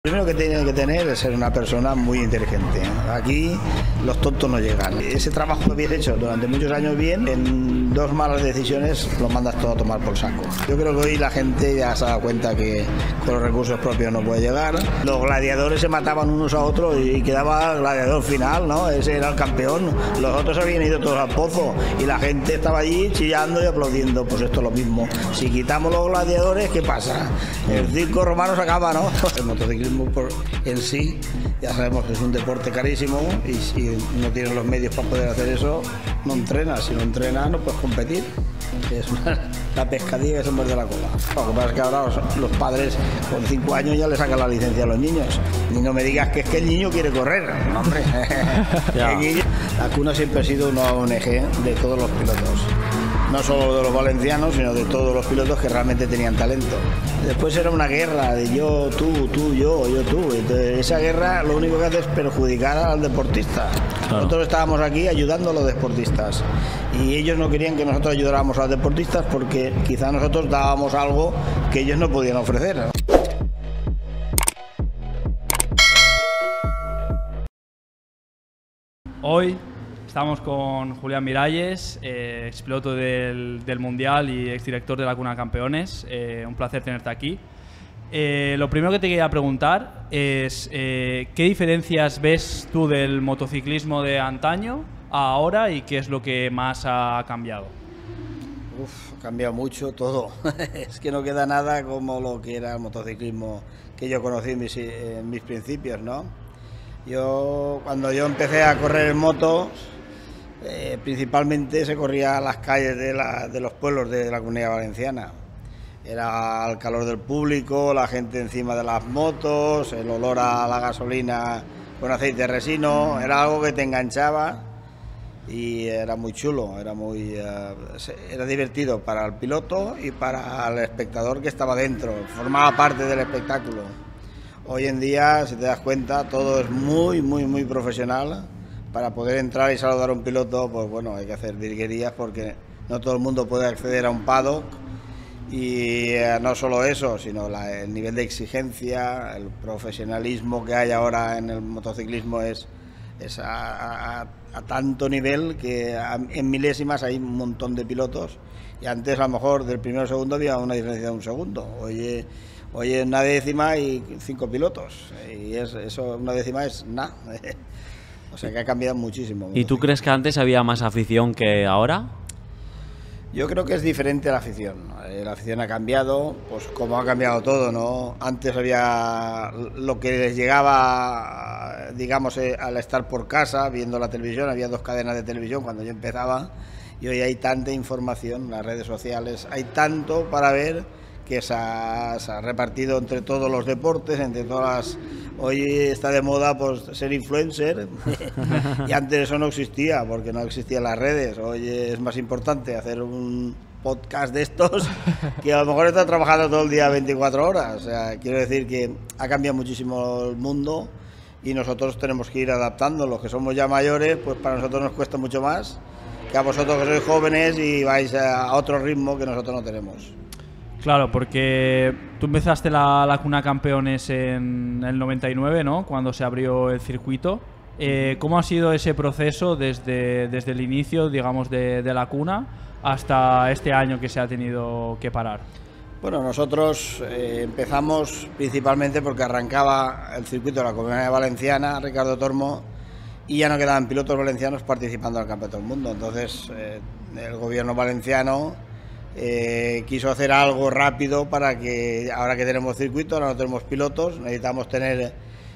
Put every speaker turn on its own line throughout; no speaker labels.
Lo primero que tiene que tener es ser una persona muy inteligente. Aquí los tontos no llegan. Ese trabajo que habéis hecho durante muchos años bien, en dos malas decisiones lo mandas todo a tomar por saco. Yo creo que hoy la gente ya se ha dado cuenta que con los recursos propios no puede llegar. Los gladiadores se mataban unos a otros y quedaba el gladiador final, ¿no? Ese era el campeón. Los otros habían ido todos al pozo y la gente estaba allí chillando y aplaudiendo. Pues esto es lo mismo. Si quitamos los gladiadores, ¿qué pasa? El circo romano se acaba, ¿no? El motociclismo en sí, ya sabemos que es un deporte carísimo y si no tienes los medios para poder hacer eso, no entrenas. Si no entrenas, no puedes competir. Es la pescadilla que se muerde la cola. Lo que pasa es que ahora los padres con 5 años ya le sacan la licencia a los niños. Y no me digas que es que el niño quiere correr. No, hombre. La Cuna siempre ha sido una ONG de todos los pilotos. No solo de los valencianos, sino de todos los pilotos que realmente tenían talento. Después era una guerra de yo, tú, yo, tú. Entonces, esa guerra lo único que hace es perjudicar al deportista. Claro. Nosotros estábamos aquí ayudando a los deportistas y ellos no querían que nosotros ayudáramos a los deportistas porque quizá nosotros dábamos algo que ellos no podían ofrecer.
Hoy estamos con Julián Miralles, expiloto del Mundial y exdirector de la Cuna Campeones. Un placer tenerte aquí. Lo primero que te quería preguntar es ¿qué diferencias ves tú del motociclismo de antaño a ahora y qué es lo que más ha cambiado?
Ha cambiado mucho todo. Es que no queda nada como lo que era el motociclismo que yo conocí en mis principios, ¿no? Cuando yo empecé a correr en motos, principalmente se corría a las calles de los pueblos de la Comunidad Valenciana. Era el calor del público, la gente encima de las motos, el olor a la gasolina con aceite resino, era algo que te enganchaba y era muy chulo, era divertido para el piloto y para el espectador que estaba dentro, formaba parte del espectáculo. Hoy en día, si te das cuenta, todo es muy profesional. Para poder entrar y saludar a un piloto, pues bueno, hay que hacer virguerías porque no todo el mundo puede acceder a un paddock. Y no solo eso, sino el nivel de exigencia, el profesionalismo que hay ahora en el motociclismo es a tanto nivel que en milésimas hay un montón de pilotos y antes a lo mejor del primero al segundo había una diferencia de un segundo. Hoy en una décima hay 5 pilotos y eso una décima es nada. O sea que ha cambiado muchísimo.
¿Y tú crees que antes había más afición que ahora?
Yo creo que es diferente la afición. La afición ha cambiado, pues como ha cambiado todo, ¿no? Antes había lo que les llegaba, digamos, al estar por casa, viendo la televisión, había 2 cadenas de televisión cuando yo empezaba, y hoy hay tanta información, las redes sociales, hay tanto para ver que se ha repartido entre todos los deportes, entre todas las... Hoy está de moda pues ser influencer y antes eso no existía porque no existían las redes. Hoy es más importante hacer un podcast de estos que a lo mejor estar trabajando todo el día 24 horas. O sea, quiero decir que ha cambiado muchísimo el mundo y nosotros tenemos que ir adaptando. Los que somos ya mayores, pues para nosotros nos cuesta mucho más que a vosotros que sois jóvenes y vais a otro ritmo que nosotros no tenemos.
Claro, porque tú empezaste la Cuna Campeones en el 99, ¿no? Cuando se abrió el circuito. ¿Cómo ha sido ese proceso desde el inicio, digamos, de la Cuna hasta este año que se ha tenido que parar?
Bueno, nosotros empezamos principalmente porque arrancaba el circuito de la Comunidad Valenciana, Ricardo Tormo, y ya no quedaban pilotos valencianos participando en el Campeonato del Mundo. Entonces, el gobierno valenciano quiso hacer algo rápido para que ahora que tenemos circuito, ahora no tenemos pilotos, necesitamos tener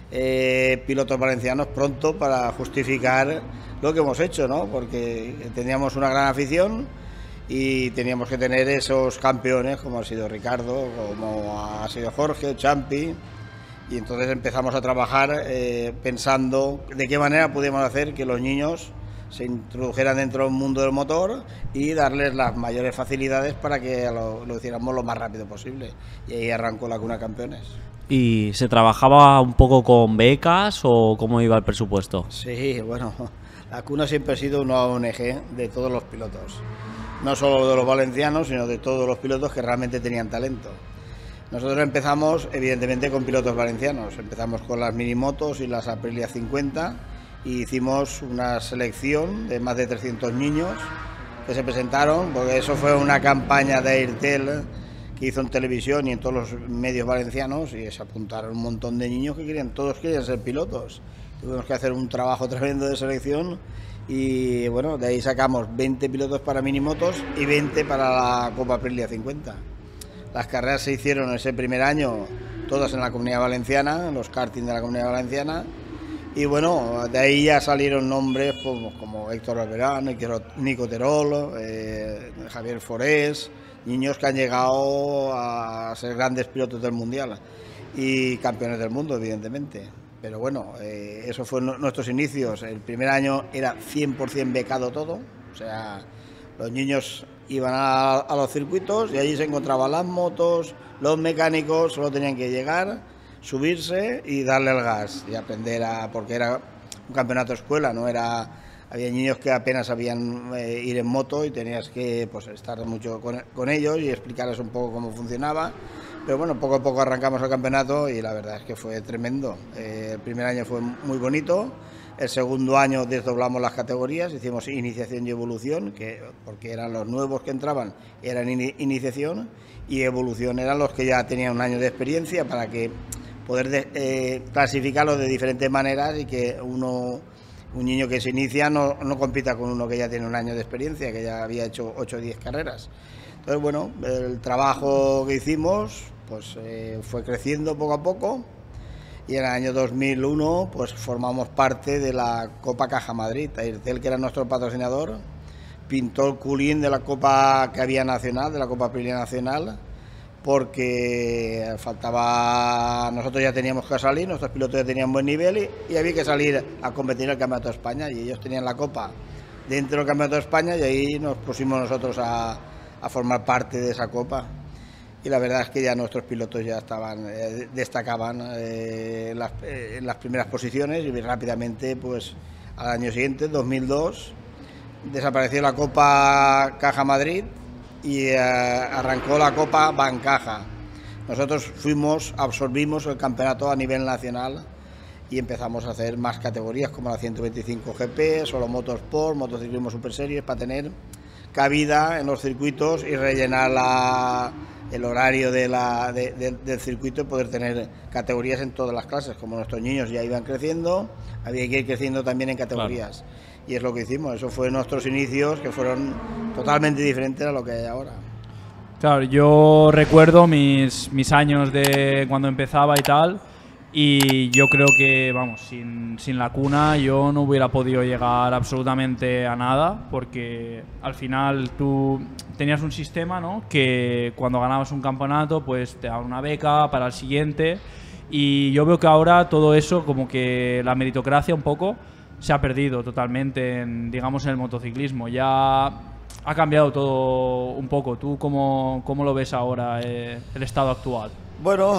pilotos valencianos pronto para justificar lo que hemos hecho, ¿no? Porque teníamos una gran afición y teníamos que tener esos campeones como ha sido Ricardo, como ha sido Jorge, Champi, y entonces empezamos a trabajar pensando de qué manera podíamos hacer que los niños se introdujeran dentro del mundo del motor y darles las mayores facilidades para que lo hiciéramos lo más rápido posible. Y ahí arrancó la Cuna Campeones.
¿Y se trabajaba un poco con becas o cómo iba el presupuesto?
Sí, bueno, la Cuna siempre ha sido una ONG de todos los pilotos. No solo de los valencianos, sino de todos los pilotos que realmente tenían talento. Nosotros empezamos, evidentemente, con pilotos valencianos. Empezamos con las minimotos y las Aprilia 50 y hicimos una selección de más de 300 niños que se presentaron, porque eso fue una campaña de Airtel que hizo en televisión y en todos los medios valencianos, y se apuntaron un montón de niños que todos querían ser pilotos. Tuvimos que hacer un trabajo tremendo de selección y bueno, de ahí sacamos 20 pilotos para minimotos y 20 para la Copa Aprilia 50. Las carreras se hicieron ese primer año todas en la Comunidad Valenciana, los karting de la Comunidad Valenciana, y bueno, de ahí ya salieron nombres como Héctor Alberán, Nico Terol, Javier Forés, niños que han llegado a ser grandes pilotos del Mundial y campeones del mundo, evidentemente. Pero bueno, eso fue nuestros inicios. El primer año era 100% becado todo, o sea, los niños iban a los circuitos y allí se encontraban las motos, los mecánicos, solo tenían que llegar, subirse y darle el gas y aprender porque era un campeonato escuela, no era, había niños que apenas sabían ir en moto y tenías que pues estar mucho con ellos y explicarles un poco cómo funcionaba. Pero bueno, poco a poco arrancamos el campeonato y la verdad es que fue tremendo. El primer año fue muy bonito. El segundo año desdoblamos las categorías, hicimos iniciación y evolución, porque eran los nuevos que entraban, eran iniciación, y evolución eran los que ya tenían un año de experiencia, para que poder clasificarlos de diferentes maneras y que un niño que se inicia no compita con uno que ya tiene un año de experiencia, que ya había hecho 8 o 10 carreras. Entonces, bueno, el trabajo que hicimos pues fue creciendo poco a poco. Y en el año 2001 pues formamos parte de la Copa Caja Madrid. Airtel, que era nuestro patrocinador, pintó el culín de la Copa que había nacional, de la Copa Aprilia Nacional, porque faltaba, nosotros ya teníamos que salir, nuestros pilotos ya tenían buen nivel y había que salir a competir en el Campeonato de España, y ellos tenían la Copa dentro del Campeonato de España y ahí nos pusimos nosotros a formar parte de esa Copa. Y la verdad es que ya nuestros pilotos ya destacaban en las primeras posiciones, y rápidamente pues al año siguiente, 2002, desapareció la Copa Caja Madrid y arrancó la Copa Bancaja. Nosotros absorbimos el campeonato a nivel nacional y empezamos a hacer más categorías como la 125 GP, solo Motosport, Motociclismo Super Series, para tener cabida en los circuitos y rellenar el horario del circuito y poder tener categorías en todas las clases. Como nuestros niños ya iban creciendo, había que ir creciendo también en categorías. Claro. Y es lo que hicimos, eso fue nuestros inicios, que fueron totalmente diferentes a lo que hay ahora.
Claro, yo recuerdo mis años de cuando empezaba y tal, y yo creo que, vamos, sin la cuna yo no hubiera podido llegar absolutamente a nada, porque al final tú tenías un sistema, ¿no?, que cuando ganabas un campeonato pues te daban una beca para el siguiente, y yo veo que ahora todo eso, como que la meritocracia un poco se ha perdido totalmente en el motociclismo. Ya ha cambiado todo un poco. ¿Tú cómo lo ves ahora, el estado actual?
Bueno,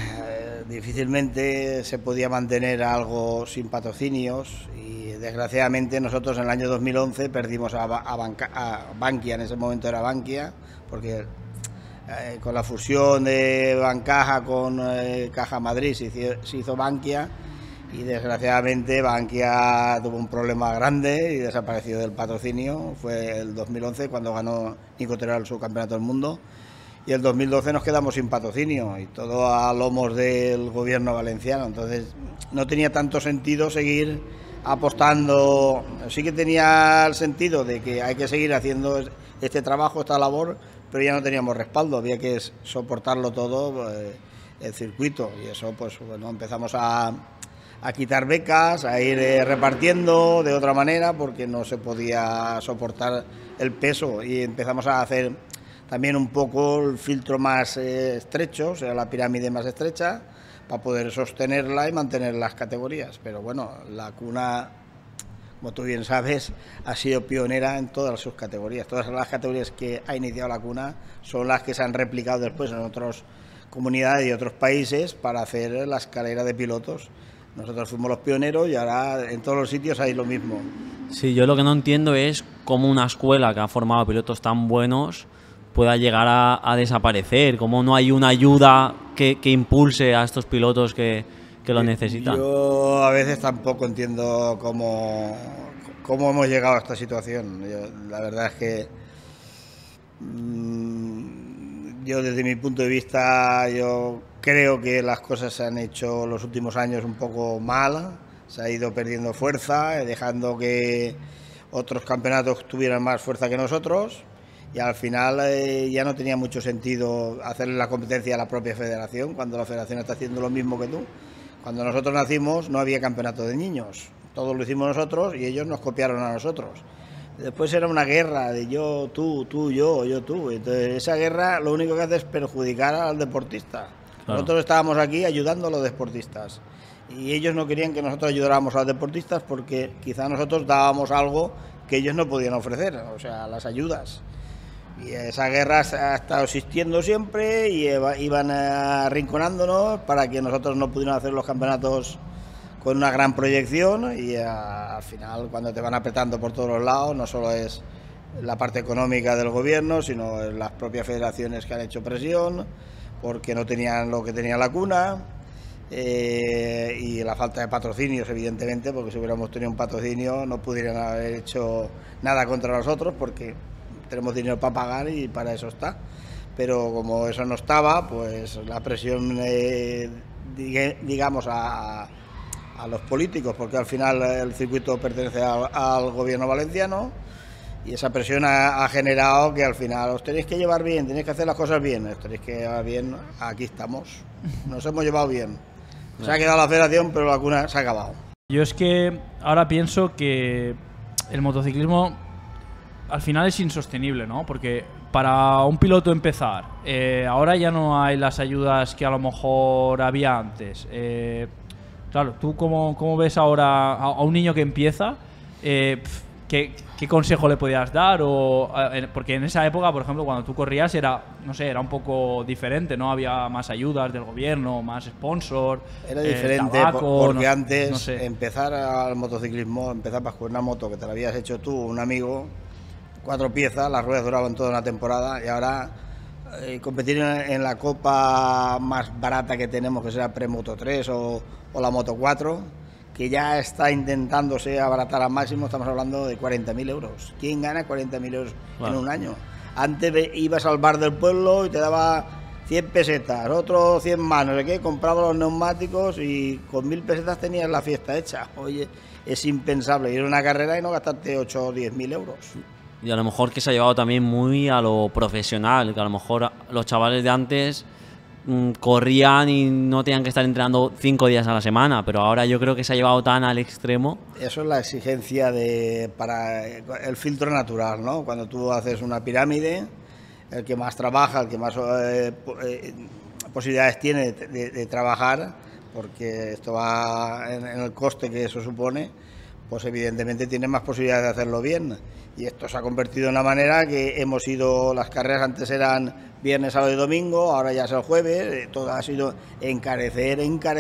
difícilmente se podía mantener algo sin patrocinios, y desgraciadamente nosotros en el año 2011 perdimos a Bankia, en ese momento era Bankia, porque con la fusión de Bancaja con Caja Madrid se hizo Bankia, y desgraciadamente Bankia tuvo un problema grande y desapareció del patrocinio. Fue el 2011 cuando ganó Nico Terol su campeonato del mundo, y el 2012 nos quedamos sin patrocinio, y todo a lomos del gobierno valenciano. Entonces no tenía tanto sentido seguir apostando. Sí que tenía el sentido de que hay que seguir haciendo este trabajo, esta labor, pero ya no teníamos respaldo, había que soportarlo todo, el circuito, y eso pues bueno, empezamos a quitar becas, a ir repartiendo de otra manera, porque no se podía soportar el peso, y empezamos a hacer también un poco el filtro más estrecho, o sea, la pirámide más estrecha, para poder sostenerla y mantener las categorías. Pero bueno, la cuna, como tú bien sabes, ha sido pionera en todas sus categorías. Todas las categorías que ha iniciado la cuna son las que se han replicado después en otras comunidades y otros países para hacer la escalera de pilotos. Nosotros fuimos los pioneros y ahora en todos los sitios hay lo mismo.
Sí, yo lo que no entiendo es cómo una escuela que ha formado pilotos tan buenos pueda llegar a desaparecer? ¿Cómo no hay una ayuda que impulse a estos pilotos que lo necesitan?
Yo a veces tampoco entiendo cómo hemos llegado a esta situación. La verdad es que yo desde mi punto de vista, yo creo que las cosas se han hecho los últimos años un poco mal, se ha ido perdiendo fuerza, dejando que otros campeonatos tuvieran más fuerza que nosotros, y al final ya no tenía mucho sentido hacerle la competencia a la propia federación, cuando la federación está haciendo lo mismo que tú. Cuando nosotros nacimos no había campeonato de niños, todo lo hicimos nosotros y ellos nos copiaron a nosotros. Después era una guerra de yo, tú, yo, tú. Entonces esa guerra lo único que hace es perjudicar al deportista. Claro. Nosotros estábamos aquí ayudando a los deportistas y ellos no querían que nosotros ayudáramos a los deportistas porque quizá nosotros dábamos algo que ellos no podían ofrecer, o sea, las ayudas. Y esa guerra ha estado existiendo siempre y iban arrinconándonos para que nosotros no pudiéramos hacer los campeonatos con una gran proyección, y al final cuando te van apretando por todos los lados, no solo es la parte económica del gobierno, sino las propias federaciones que han hecho presión porque no tenían lo que tenía la cuna, y la falta de patrocinios, evidentemente, porque si hubiéramos tenido un patrocinio no pudieran haber hecho nada contra nosotros porque tenemos dinero para pagar y para eso está. Pero como eso no estaba, pues la presión, digamos, a los políticos, porque al final el circuito pertenece al gobierno valenciano, y esa presión ha generado que al final os tenéis que llevar bien, tenéis que hacer las cosas bien, os tenéis que llevar bien, aquí estamos, nos hemos llevado bien. Se ha quedado la federación, pero la cuna se ha acabado.
Yo es que ahora pienso que el motociclismo al final es insostenible, ¿no? Porque para un piloto empezar, ahora ya no hay las ayudas que a lo mejor había antes. Claro, ¿tú cómo ves ahora a un niño que empieza? ¿Qué consejo le podías dar? Porque en esa época, por ejemplo, cuando tú corrías era un poco diferente, ¿no? Había más ayudas del gobierno, más sponsor.
Era diferente,
tabaco,
porque antes empezar al motociclismo, empezabas con una moto que te la habías hecho tú, un amigo, 4 piezas, las ruedas duraban toda una temporada, y ahora competir en la copa más barata que tenemos, que será Premoto 3 o la Moto 4, que ya está intentándose abaratar al máximo, estamos hablando de 40.000 euros. ¿Quién gana 40.000 euros en un año? Antes ibas al bar del pueblo y te daba 100 pesetas, otros 100 más, no sé qué, comprabas los neumáticos y con 1.000 pesetas tenías la fiesta hecha. Oye, es impensable ir a una carrera y no gastarte 8 o 10.000 euros.
Y a lo mejor que se ha llevado también muy a lo profesional, que a lo mejor los chavales de antes corrían y no tenían que estar entrenando 5 días a la semana, pero ahora yo creo que se ha llevado tan al extremo.
Eso es la exigencia para el filtro natural, ¿no? Cuando tú haces una pirámide, el que más trabaja, el que más posibilidades tiene de trabajar, porque esto va en el coste que eso supone, pues evidentemente tiene más posibilidades de hacerlo bien. Y esto se ha convertido en una manera que hemos ido, las carreras antes eran viernes, sábado y domingo, ahora ya es el jueves, todo ha sido encarecer,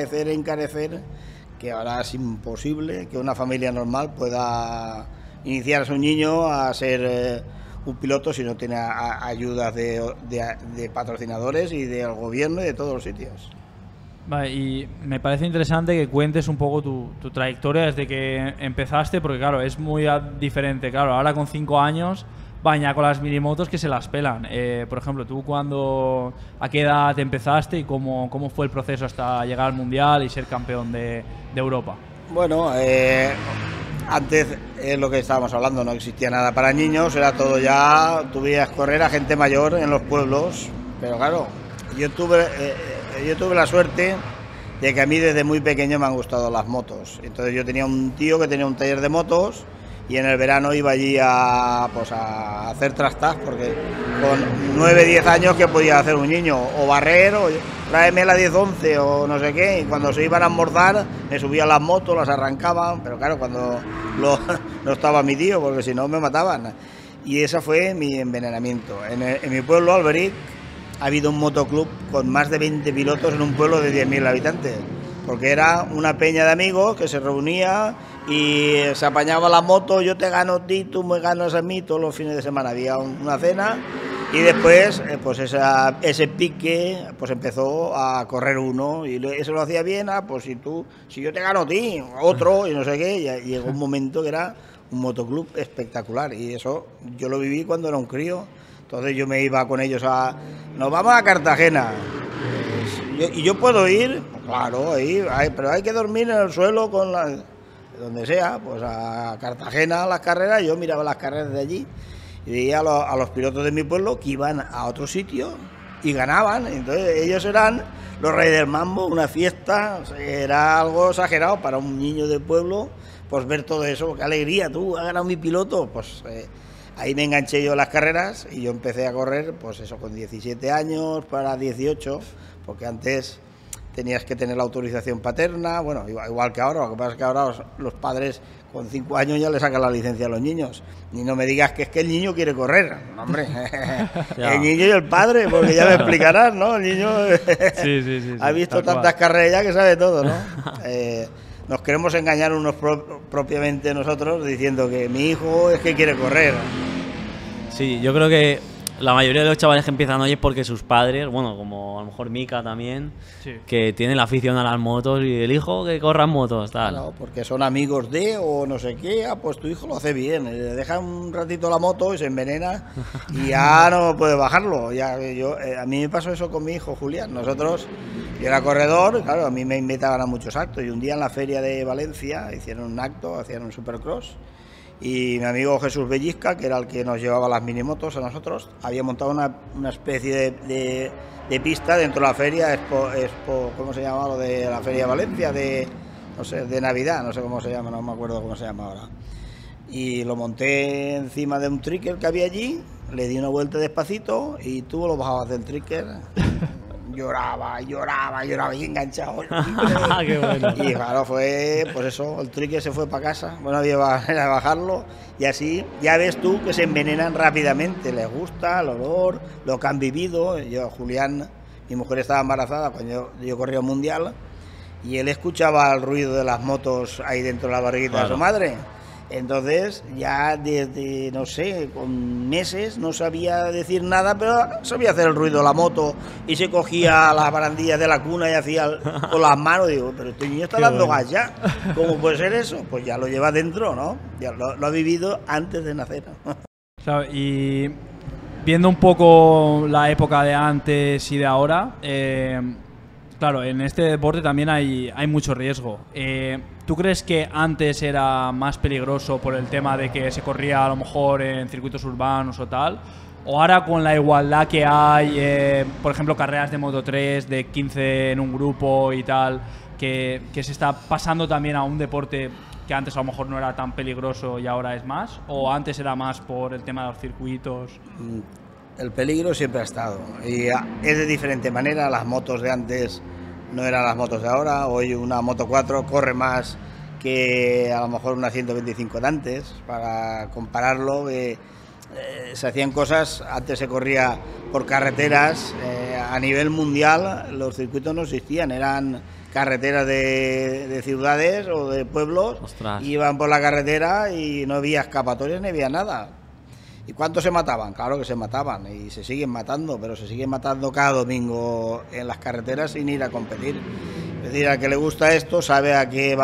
que ahora es imposible que una familia normal pueda iniciar a su niño a ser un piloto si no tiene ayudas de patrocinadores y del gobierno y de todos los sitios.
Vale, y me parece interesante que cuentes un poco tu trayectoria desde que empezaste, porque claro, es muy diferente. Claro, ahora con 5 años, baña con las minimotos que se las pelan. Por ejemplo, ¿tú a qué edad empezaste y cómo fue el proceso hasta llegar al Mundial y ser campeón de Europa?
Bueno, antes es lo que estábamos hablando, no existía nada para niños, era todo ya, tú veías correr a gente mayor en los pueblos, pero claro, yo tuve la suerte de que a mí desde muy pequeño me han gustado las motos. Entonces yo tenía un tío que tenía un taller de motos y en el verano iba allí a hacer trastas, porque con 9, 10 años que podía hacer un niño, o barrer, o tráeme la 10-11 o no sé qué, y cuando se iban a almorzar me subía a las motos, las arrancaban, pero claro, cuando no estaba mi tío, porque si no me mataban. Y ese fue mi envenenamiento. En mi pueblo, Alberic, ha habido un motoclub con más de 20 pilotos en un pueblo de 10.000 habitantes, porque era una peña de amigos que se reunía y se apañaba la moto, yo te gano a ti, tú me ganas a mí, todos los fines de semana había una cena Y después, pues ese pique, pues empezó a correr uno y eso lo hacía bien, pues si yo te gano a ti, otro y no sé qué, y llegó un momento que era un motoclub espectacular y eso yo lo viví cuando era un crío. Entonces yo me iba con ellos nos vamos a Cartagena. Y yo puedo ir, claro, pero hay que dormir en el suelo donde sea, pues a Cartagena a las carreras. Yo miraba las carreras de allí y veía a los pilotos de mi pueblo que iban a otro sitio y ganaban. Entonces ellos eran los reyes del mambo, una fiesta, o sea, era algo exagerado para un niño del pueblo, pues ver todo eso. Qué alegría, tú has ganado mi piloto, pues ahí me enganché yo a las carreras y yo empecé a correr, pues eso, con 17 años para 18, porque antes tenías que tener la autorización paterna, bueno, igual que ahora, lo que pasa es que ahora los padres con 5 años ya le sacan la licencia a los niños. Y no me digas que es que el niño quiere correr, hombre, el niño y el padre, porque ya me explicarás, ¿no? El niño
sí,
ha visto tantas carreras ya que sabe todo, ¿no? Nos queremos engañar unos propiamente nosotros diciendo que mi hijo es que quiere correr.
Sí, yo creo que la mayoría de los chavales que empiezan hoy es porque sus padres, bueno, como a lo mejor Mika también, sí, que tienen la afición a las motos y el hijo que corra en motos, tal.
Claro, porque son amigos de o no sé qué, pues tu hijo lo hace bien, le deja un ratito la moto y se envenena y ya no puede bajarlo. A mí me pasó eso con mi hijo Julián. Yo era corredor, claro, a mí me invitaban a muchos actos y un día en la feria de Valencia hicieron un acto, hacían un supercross. Y mi amigo Jesús Bellisca, que era el que nos llevaba las minimotos a nosotros, había montado una especie de pista dentro de la feria, ¿cómo se llama lo de la feria de Valencia? No sé, de Navidad, no sé cómo se llama, no me acuerdo cómo se llama ahora. Y lo monté encima de un tricker que había allí, le di una vuelta despacito y tú lo bajabas del tricker. Lloraba y enganchado.
Qué bueno.
Y claro, fue pues eso, el trique se fue para casa, bueno, había manera de bajarlo y así ya ves tú que se envenenan rápidamente, les gusta el olor, lo que han vivido. Julián, mi mujer estaba embarazada cuando yo corría un mundial y él escuchaba el ruido de las motos ahí dentro de la barriguita de su madre. Entonces ya desde, no sé, con meses no sabía decir nada, pero sabía hacer el ruido de la moto y se cogía las barandillas de la cuna y hacía con las manos. Digo, pero este niño está dando gas ya. ¿Cómo puede ser eso? Pues ya lo lleva dentro, ¿no? Ya lo ha vivido antes de nacer.
Claro, y viendo un poco la época de antes y de ahora, claro, en este deporte también hay mucho riesgo. ¿Tú crees que antes era más peligroso por el tema de que se corría a lo mejor en circuitos urbanos o tal? ¿O ahora con la igualdad que hay, por ejemplo, carreras de Moto 3, de 15 en un grupo y tal, que se está pasando también a un deporte que antes a lo mejor no era tan peligroso y ahora es más? ¿O antes era más por el tema de los circuitos?
El peligro siempre ha estado y es de diferente manera. Las motos de antes no eran las motos de ahora. Hoy una Moto 4 corre más que a lo mejor una 125 de antes. Para compararlo, se hacían cosas, antes se corría por carreteras, a nivel mundial los circuitos no existían, eran carreteras de ciudades o de pueblos.
Ostras.
Iban por la carretera y no había escapatorias ni había nada. ¿Y cuántos se mataban? Claro que se mataban y se siguen matando, pero se siguen matando cada domingo en las carreteras sin ir a competir. Es decir, al que le gusta esto sabe a qué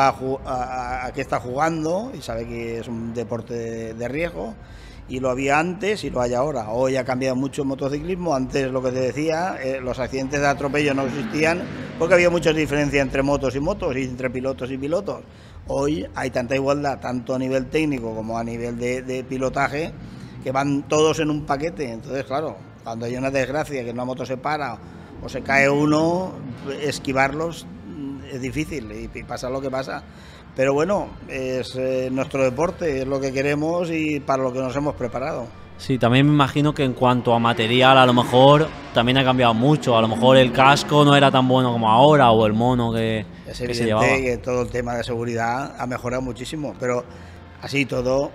a qué está jugando y sabe que es un deporte de riesgo. Y lo había antes y lo hay ahora. Hoy ha cambiado mucho el motociclismo. Antes, lo que te decía, los accidentes de atropello no existían porque había mucha diferencia entre motos y motos y entre pilotos y pilotos. Hoy hay tanta igualdad, tanto a nivel técnico como a nivel de pilotaje, que van todos en un paquete. Entonces, claro, cuando hay una desgracia, que una moto se para o se cae uno, esquivarlos es difícil y pasa lo que pasa. Pero bueno, es nuestro deporte, es lo que queremos y para lo que nos hemos preparado.
Sí, también me imagino que en cuanto a material a lo mejor también ha cambiado mucho. A lo mejor el casco no era tan bueno como ahora o el mono que se llevaba.
Es evidente que todo el tema de seguridad ha mejorado muchísimo, pero así todo,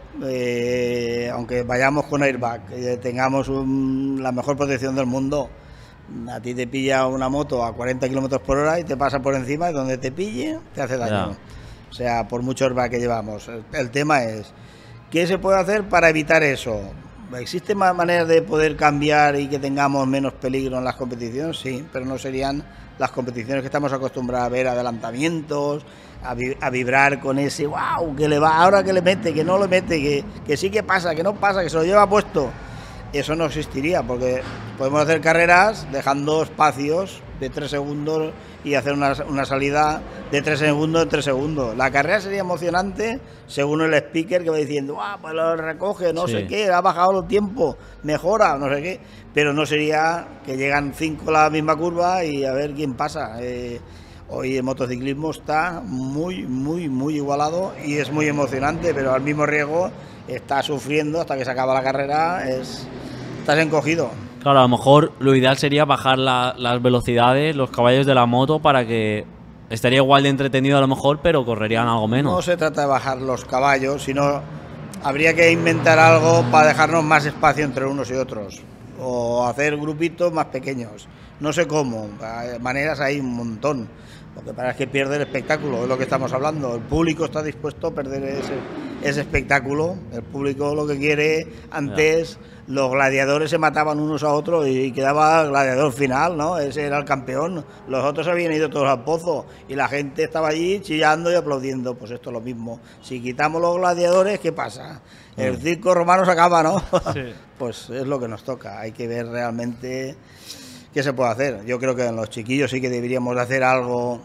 aunque vayamos con airbag, tengamos la mejor protección del mundo, a ti te pilla una moto a 40 km por hora y te pasa por encima y donde te pille te hace daño. Ya. O sea, por mucho airbag que llevamos. El tema es, ¿qué se puede hacer para evitar eso? ¿Existen más maneras de poder cambiar y que tengamos menos peligro en las competiciones? Sí, pero no serían las competiciones que estamos acostumbrados a ver, adelantamientos, a vibrar con ese wow, que le va, ahora que le mete, que no le mete, que sí que pasa, que no pasa, que se lo lleva puesto. Eso no existiría, porque podemos hacer carreras dejando espacios de 3 segundos y hacer una salida de 3 segundos en 3 segundos. La carrera sería emocionante según el speaker que va diciendo, pues lo recoge, no sé qué, ha bajado el tiempo, mejora, no sé qué, pero no sería que llegan 5 a la misma curva y a ver quién pasa. Hoy el motociclismo está muy igualado y es muy emocionante, pero al mismo riesgo está sufriendo hasta que se acaba la carrera, estás encogido.
Claro, a lo mejor lo ideal sería bajar las velocidades, los caballos de la moto, para que estaría igual de entretenido a lo mejor, pero correrían algo menos.
No se trata de bajar los caballos, sino habría que inventar algo para dejarnos más espacio entre unos y otros, o hacer grupitos más pequeños. No sé cómo, maneras hay un montón. Lo que pasa es que pierde el espectáculo, es lo que estamos hablando. El público está dispuesto a perder ese espectáculo. El público lo que quiere, antes los gladiadores se mataban unos a otros y quedaba el gladiador final, ¿no? Ese era el campeón. Los otros habían ido todos al pozo y la gente estaba allí chillando y aplaudiendo. Pues esto es lo mismo. Si quitamos los gladiadores, ¿qué pasa? El circo romano se acaba, ¿no? Sí. Pues es lo que nos toca. Hay que ver realmente qué se puede hacer. Yo creo que en los chiquillos sí que deberíamos de hacer algo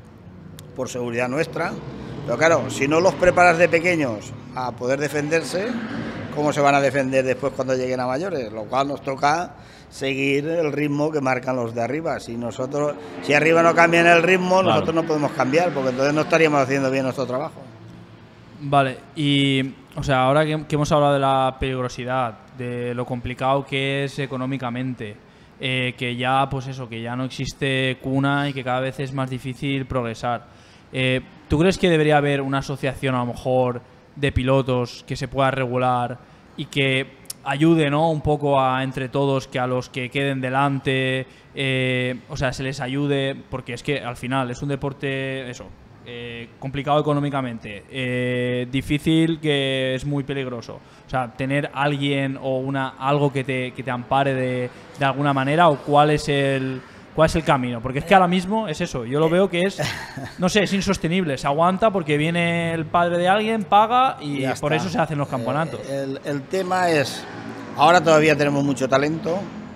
por seguridad nuestra, pero claro, si no los preparas de pequeños a poder defenderse, ¿cómo se van a defender después cuando lleguen a mayores? Lo cual nos toca seguir el ritmo que marcan los de arriba. Si arriba no cambian el ritmo, claro, nosotros no podemos cambiar, porque entonces no estaríamos haciendo bien nuestro trabajo.
Vale, y o sea, ahora que hemos hablado de la peligrosidad, de lo complicado que es económicamente, que ya, pues eso, que ya no existe cuna y que cada vez es más difícil progresar. ¿Tú crees que debería haber una asociación a lo mejor de pilotos que se pueda regular y que ayude, ¿no?, un poco a entre todos, que a los que queden delante, o sea, se les ayude? Porque es que al final es un deporte, eso, complicado económicamente, difícil, que es muy peligroso. O sea, tener alguien o algo que te ampare de alguna manera, o cuál es el camino, porque es que ahora mismo es eso, yo lo veo que es, no sé, es insostenible, se aguanta porque viene el padre de alguien, paga y por eso se hacen los campeonatos.
El tema es, ahora todavía tenemos mucho talento,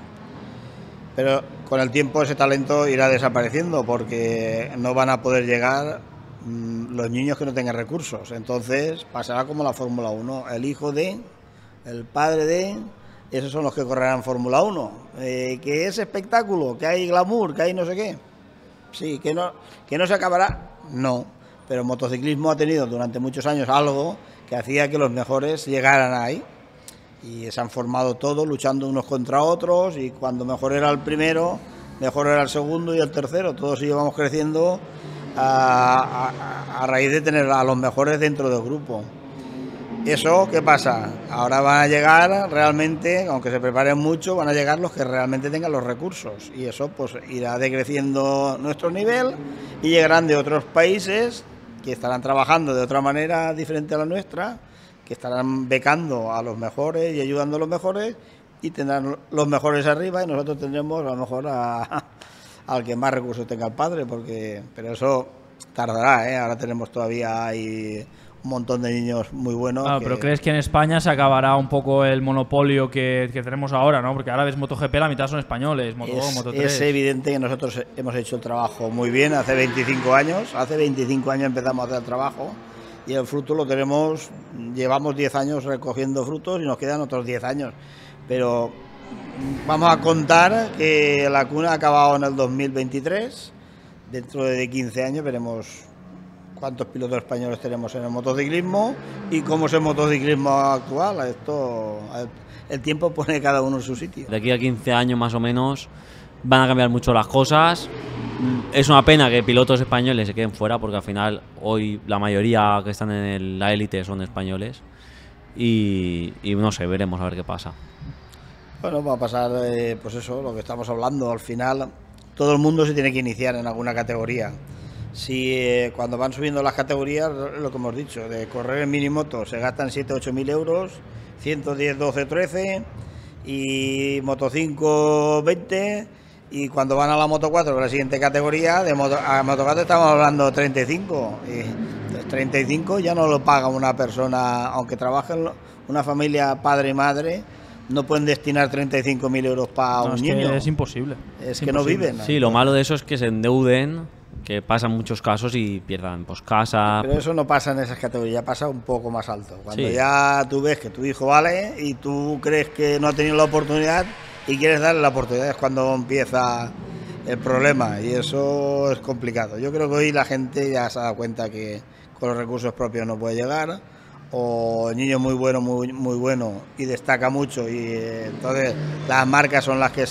pero con el tiempo ese talento irá desapareciendo porque no van a poder llegar los niños que no tengan recursos. Entonces pasará como la Fórmula 1, el hijo de, el padre de, esos son los que correrán Fórmula 1. Que es espectáculo, que hay glamour, que hay no sé qué. Sí, que no se acabará, no. Pero el motociclismo ha tenido durante muchos años algo que hacía que los mejores llegaran ahí. Y se han formado todos luchando unos contra otros, y cuando mejor era el primero, mejor era el segundo y el tercero. Todos íbamos creciendo a raíz de tener a los mejores dentro del grupo. ¿Eso qué pasa? Ahora van a llegar realmente, aunque se preparen mucho, van a llegar los que realmente tengan los recursos, y eso pues irá decreciendo nuestro nivel y llegarán de otros países que estarán trabajando de otra manera diferente a la nuestra, que estarán becando a los mejores y ayudando a los mejores, y tendrán los mejores arriba y nosotros tendremos a lo mejor al que más recursos tenga el padre, pero eso tardará, Ahora tenemos todavía ahí un montón de niños muy buenos.
Claro, pero ¿crees que en España se acabará un poco el monopolio que tenemos ahora, ¿no? Porque ahora ves MotoGP, la mitad son españoles, Moto2, Moto3.
Es evidente que nosotros hemos hecho el trabajo muy bien hace 25 años. Hace 25 años empezamos a hacer el trabajo y el fruto lo tenemos, llevamos 10 años recogiendo frutos y nos quedan otros 10 años. Pero vamos a contar que la cuna ha acabado en el 2023. Dentro de 15 años veremos cuántos pilotos españoles tenemos en el motociclismo y cómo es el motociclismo actual. Esto, el tiempo pone cada uno en su sitio.
De aquí a 15 años más o menos van a cambiar mucho las cosas. Es una pena que pilotos españoles se queden fuera, porque al final hoy la mayoría que están en la élite son españoles y no sé, veremos a ver qué pasa.
Bueno, va a pasar pues eso, lo que estamos hablando. Al final todo el mundo se tiene que iniciar en alguna categoría. Si cuando van subiendo las categorías, lo que hemos dicho, de correr en minimoto se gastan 7-8 mil euros, 110, 12, 13 y Moto 5, 20, y cuando van a la Moto 4, que es la siguiente categoría, a Moto 4 estamos hablando de 35, y 35 ya no lo paga una persona, aunque trabajen una familia padre y madre, no pueden destinar 35.000 euros para un niño.
Es imposible.
Es que no viven.
Sí, lo malo de eso es que se endeuden, que pasan muchos casos y pierdan pues casa.
Pero eso no pasa en esas categorías, pasa un poco más alto. Cuando
Sí.
ya tú ves que tu hijo vale y tú crees que no ha tenido la oportunidad y quieres darle la oportunidad, es cuando empieza el problema, y eso es complicado. Yo creo que hoy la gente ya se ha dado cuenta que con los recursos propios no puede llegar, o el niño muy bueno y destaca mucho, y entonces las marcas son las que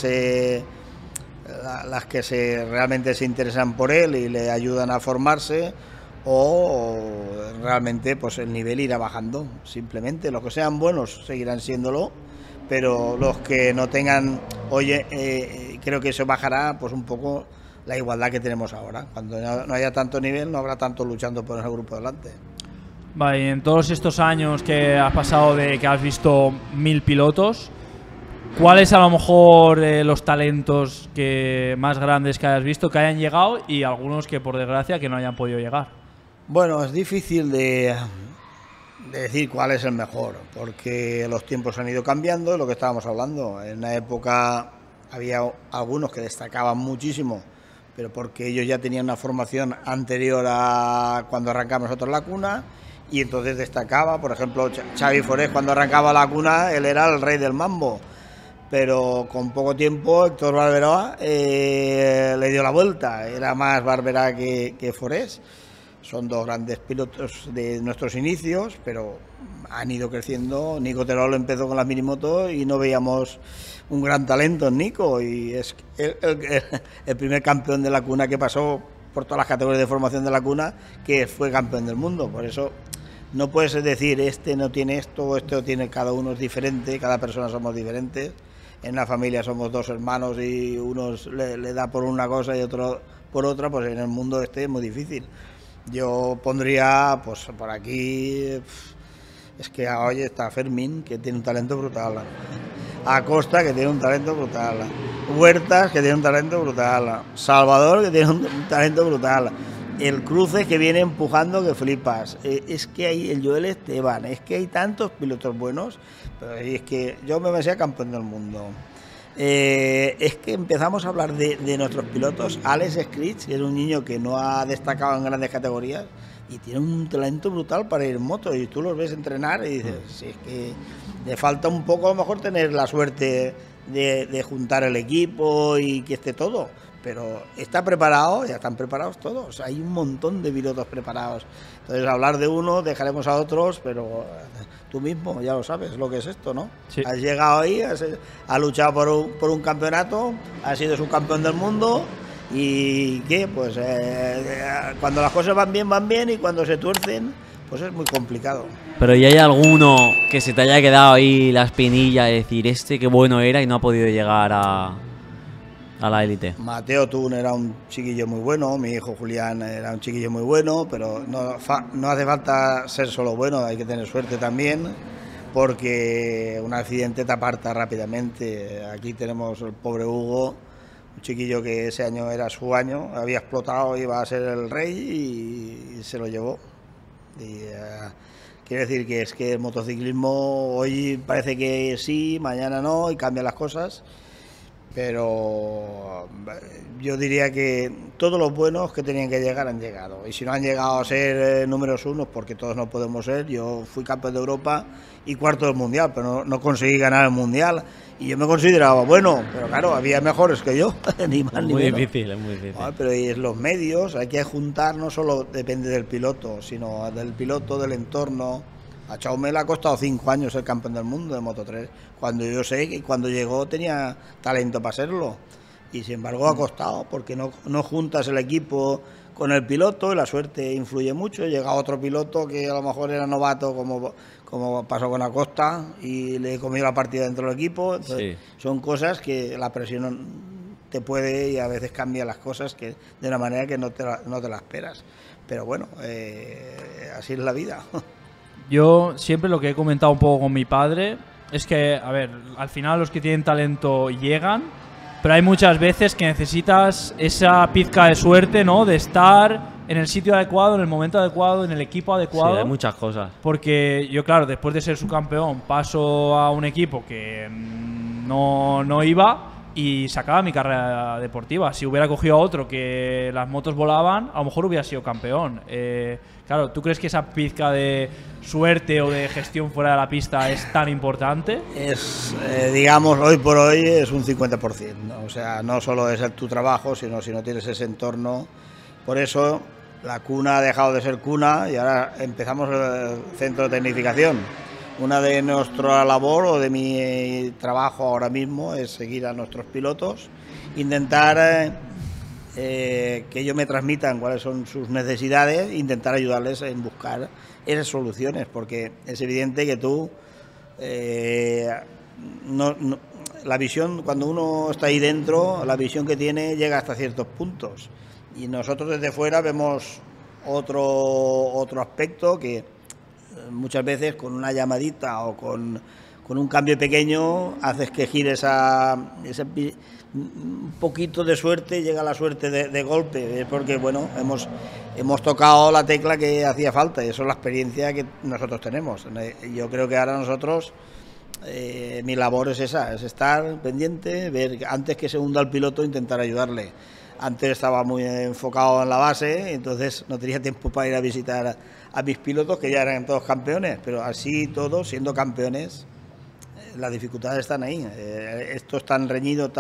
realmente se interesan por él y le ayudan a formarse, o realmente pues el nivel irá bajando. Simplemente los que sean buenos seguirán siéndolo, pero los que no tengan, creo que eso bajará pues un poco la igualdad que tenemos ahora. Cuando no haya tanto nivel, no habrá tanto luchando por el grupo delante.
Vale, y en todos estos años que has pasado, de que has visto 1000 pilotos, ¿cuáles a lo mejor los talentos más grandes que hayas visto que hayan llegado, y algunos que por desgracia que no hayan podido llegar?
Bueno, es difícil de decir cuál es el mejor, porque los tiempos han ido cambiando, lo que estábamos hablando. En una época había algunos que destacaban muchísimo, pero porque ellos ya tenían una formación anterior a cuando arrancamos nosotros la cuna, y entonces destacaba. Por ejemplo, Xavi Forés, cuando arrancaba la cuna, él era el rey del mambo, pero con poco tiempo Héctor Barberá le dio la vuelta. Era más Barberá que Forés. Son dos grandes pilotos de nuestros inicios, pero han ido creciendo. Nico Terol empezó con las minimotos y no veíamos un gran talento en Nico, y es el primer campeón de la cuna que pasó por todas las categorías de formación de la cuna, que fue campeón del mundo. Por eso no puedes decir este no tiene esto, este no tiene, cada uno es diferente, cada persona somos diferentes. En una familia somos dos hermanos y uno le da por una cosa y otro por otra, pues en el mundo es muy difícil. Yo pondría, pues por aquí, es que hoy está Fermín, que tiene un talento brutal, Acosta, que tiene un talento brutal, Huertas, que tiene un talento brutal, Salvador, que tiene un talento brutal, el Cruces, que viene empujando que flipas, es que hay el Joel Esteban, es que hay tantos pilotos buenos, pero es que yo me decía campeón del mundo. Es que empezamos a hablar de nuestros pilotos. Alex Scritch, que es un niño que no ha destacado en grandes categorías y tiene un talento brutal para ir en moto, y tú los ves entrenar y dices, si es que le falta un poco a lo mejor tener la suerte de juntar el equipo y que esté todo, pero está preparado, ya están preparados todos, hay un montón de pilotos preparados. Entonces, hablar de uno, dejaremos a otros, pero tú mismo ya lo sabes lo que es esto, ¿no?
Sí.
Has llegado ahí, has luchado por un campeonato, has sido subcampeón del mundo, y ¿qué? Pues cuando las cosas van bien, y cuando se tuercen, pues es muy complicado.
Pero ¿y hay alguno que se te haya quedado ahí la espinilla de decir este qué bueno era y no ha podido llegar a la élite?
Mateo Tun era un chiquillo muy bueno, mi hijo Julián era un chiquillo muy bueno, pero no hace falta ser solo bueno, hay que tener suerte también, porque un accidente te aparta rápidamente. Aquí tenemos el pobre Hugo, un chiquillo que ese año era su año, había explotado, iba a ser el rey y se lo llevó. Quiere decir que es que el motociclismo hoy parece que sí, mañana no, y cambian las cosas. Pero yo diría que todos los buenos que tenían que llegar han llegado, y si no han llegado a ser números unos, porque todos no podemos ser. Yo fui campeón de Europa y cuarto del mundial, pero no conseguí ganar el mundial, y yo me consideraba bueno, pero claro, había mejores que yo, ni más ni menos.
Es muy difícil.
Pero es los medios, hay que juntar, no solo depende del piloto, sino del piloto, del entorno. A Chaume le ha costado 5 años ser campeón del mundo de Moto 3, cuando yo sé que cuando llegó tenía talento para serlo, y sin embargo ha costado, porque no juntas el equipo con el piloto, y la suerte influye mucho. Llega otro piloto que a lo mejor era novato, como pasó con Acosta, y le comió la partida dentro del equipo. Entonces,
sí.
Son cosas que la presión te puede y a veces cambia las cosas que de una manera que no te la esperas. Pero bueno, así es la vida.
Yo siempre lo que he comentado un poco con mi padre es que, a ver, al final los que tienen talento llegan, pero hay muchas veces que necesitas esa pizca de suerte, ¿no? De estar en el sitio adecuado, en el momento adecuado, en el equipo adecuado.
Sí, hay muchas cosas.
Porque yo, claro, después de ser subcampeón, paso a un equipo que no iba y se acaba mi carrera deportiva. Si hubiera cogido a otro que las motos volaban, a lo mejor hubiera sido campeón. Claro, ¿tú crees que esa pizca de suerte o de gestión fuera de la pista es tan importante?
Es, digamos, hoy por hoy es un 50%, ¿no? O sea, no solo es tu trabajo, sino si no tienes ese entorno. Por eso la cuna ha dejado de ser cuna y ahora empezamos el centro de tecnificación. Una de nuestra labor o de mi trabajo ahora mismo es seguir a nuestros pilotos, intentar que ellos me transmitan cuáles son sus necesidades e intentar ayudarles en buscar esas soluciones, porque es evidente que tú, la visión, cuando uno está ahí dentro, la visión que tiene llega hasta ciertos puntos y nosotros desde fuera vemos otro aspecto que muchas veces con una llamadita o con un cambio pequeño haces que gire un poquito de suerte, llega la suerte de golpe, porque bueno, hemos tocado la tecla que hacía falta y eso es la experiencia que nosotros tenemos. Yo creo que ahora nosotros, mi labor es esa, es estar pendiente, ver antes que se hunda el piloto, intentar ayudarle. Antes estaba muy enfocado en la base, entonces no tenía tiempo para ir a visitar a mis pilotos, que ya eran todos campeones, pero así todos, siendo campeones, las dificultades están ahí. Esto es tan reñido,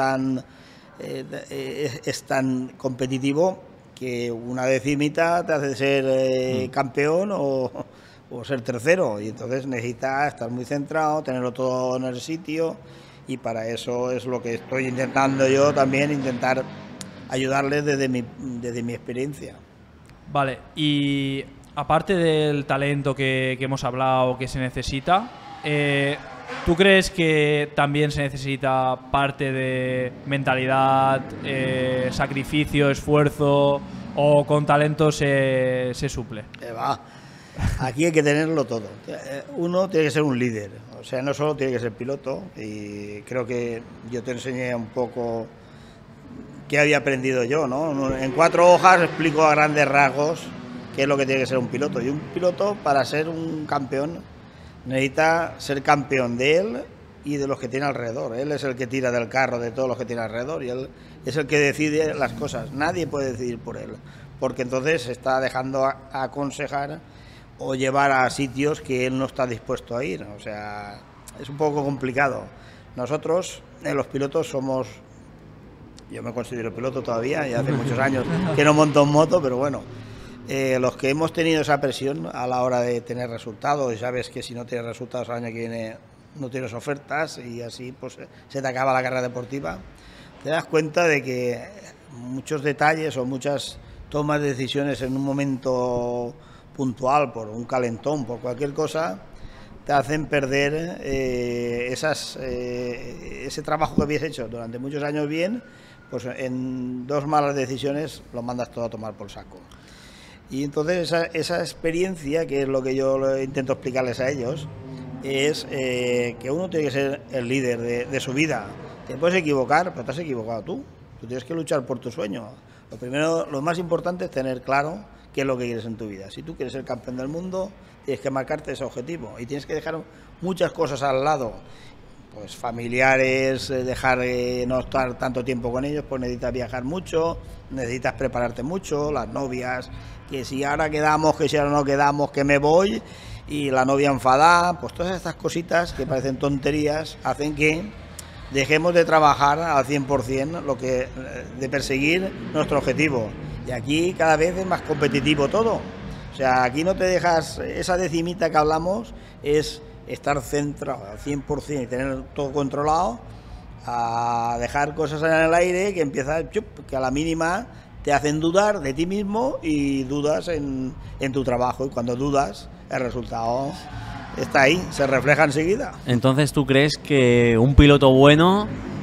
es tan competitivo que una decimita te hace ser campeón o ser tercero, y entonces necesitas estar muy centrado, tenerlo todo en el sitio, y para eso es lo que estoy intentando yo también, intentar ayudarles desde mi experiencia.
Vale, y aparte del talento que hemos hablado que se necesita, ¿tú crees que también se necesita parte de mentalidad, sacrificio, esfuerzo, o con talento se suple?
Aquí hay que tenerlo todo. Uno tiene que ser un líder, o sea, no solo tiene que ser piloto, y creo que yo te enseñé un poco qué había aprendido yo, ¿no? En 4 hojas explico a grandes rasgos qué es lo que tiene que ser un piloto. Y un piloto, para ser un campeón, necesita ser campeón de él y de los que tiene alrededor. Él es el que tira del carro de todos los que tiene alrededor y él es el que decide las cosas. Nadie puede decidir por él, porque entonces se está dejando aconsejar o llevar a sitios que él no está dispuesto a ir. O sea, es un poco complicado. Nosotros, los pilotos, somos... Yo me considero piloto todavía, y hace muchos años que no monto en moto, pero bueno, los que hemos tenido esa presión a la hora de tener resultados, y sabes que si no tienes resultados el año que viene no tienes ofertas, y así pues se te acaba la carrera deportiva, te das cuenta de que muchos detalles o muchas tomas de decisiones en un momento puntual, por un calentón, por cualquier cosa, te hacen perder ese trabajo que habías hecho durante muchos años bien, pues en 2 malas decisiones lo mandas todo a tomar por saco. Y entonces esa experiencia, que es lo que yo intento explicarles a ellos, es que uno tiene que ser el líder de su vida. Te puedes equivocar, pero te has equivocado tú. Tú tienes que luchar por tu sueño. Lo primero, lo más importante es tener claro qué es lo que quieres en tu vida. Si tú quieres ser campeón del mundo, tienes que marcarte ese objetivo y tienes que dejar muchas cosas al lado. Pues familiares, dejar no estar tanto tiempo con ellos, pues necesitas viajar mucho, necesitas prepararte mucho, las novias, que si ahora quedamos, que si ahora no quedamos, que me voy, y la novia enfadada, pues todas estas cositas que parecen tonterías hacen que dejemos de trabajar al 100% de perseguir nuestro objetivo. Y aquí cada vez es más competitivo todo. O sea, aquí no te dejas, esa decimita que hablamos es estar centrado al 100% y tener todo controlado, a dejar cosas en el aire que empiezas, que a la mínima te hacen dudar de ti mismo y dudas en tu trabajo, y cuando dudas el resultado está ahí, se refleja enseguida.
Entonces, ¿tú crees que un piloto bueno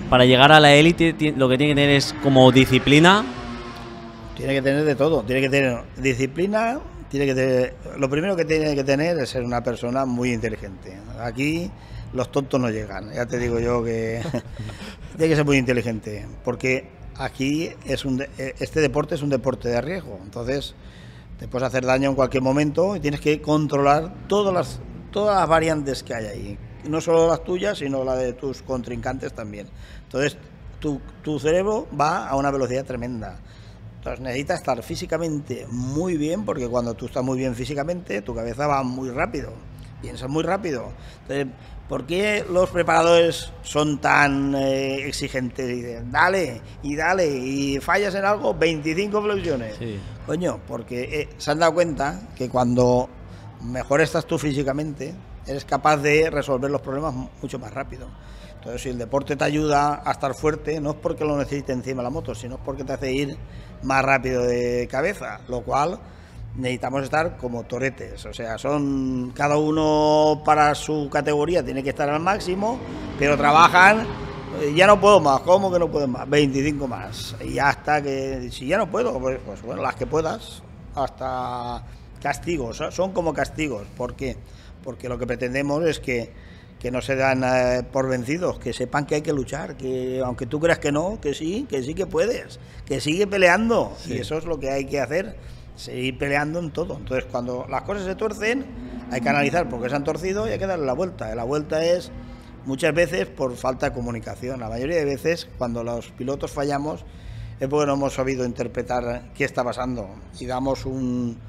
para llegar a la élite lo que tiene que tener es como disciplina.
Tiene que tener de todo, tiene que tener disciplina, tiene que tener, lo primero que tiene que tener es ser una persona muy inteligente. Aquí los tontos no llegan, ya te digo yo que tiene que ser muy inteligente, porque aquí este deporte es un deporte de riesgo, entonces te puedes hacer daño en cualquier momento y tienes que controlar todas las variantes que hay ahí, no solo las tuyas, sino la de tus contrincantes también. Entonces tu cerebro va a una velocidad tremenda. Entonces necesitas estar físicamente muy bien, porque cuando tú estás muy bien físicamente, tu cabeza va muy rápido, piensas muy rápido. Entonces, ¿por qué los preparadores son tan exigentes? Y dicen, dale, y fallas en algo, 25 flexiones. Sí. Coño, porque se han dado cuenta que cuando mejor estás tú físicamente, eres capaz de resolver los problemas mucho más rápido. Entonces, si el deporte te ayuda a estar fuerte, no es porque lo necesite encima la moto, sino porque te hace ir más rápido de cabeza, lo cual necesitamos estar como toretes, o sea, son cada uno para su categoría, tiene que estar al máximo, pero trabajan, ya no puedo más, ¿cómo que no puedo más? 25 más, y hasta que, si ya no puedo, pues bueno, las que puedas, hasta castigos, son como castigos. ¿Por qué? Porque lo que pretendemos es que no se dan por vencidos, que sepan que hay que luchar, que aunque tú creas que no, que sí que puedes, que sigue peleando, sí. Y eso es lo que hay que hacer, seguir peleando en todo. Entonces, cuando las cosas se tuercen, hay que analizar por qué se han torcido y hay que darle la vuelta. La vuelta es muchas veces por falta de comunicación. La mayoría de veces, cuando los pilotos fallamos, es porque no hemos sabido interpretar qué está pasando y damos un